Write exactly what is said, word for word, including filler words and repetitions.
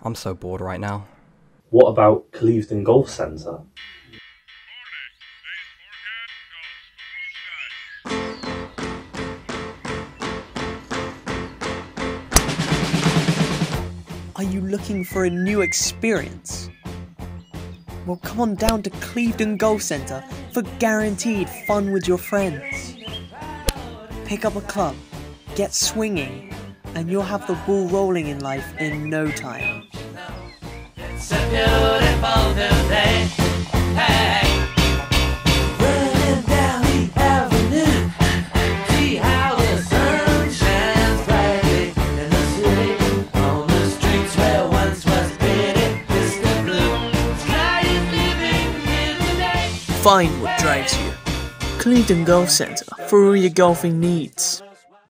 I'm so bored right now. What about Clevedon Golf Centre? Are you looking for a new experience? Well, come on down to Clevedon Golf Centre for guaranteed fun with your friends. Pick up a club, get swinging, and you'll have the ball rolling in life in no time. It's a beautiful new day. Hey. Running down the avenue, see how the sun shines brightly in the city. On the streets where once was pretty distant blue, sky is living here today. Find what drives you. Clevedon Golf Centre for all your golfing needs.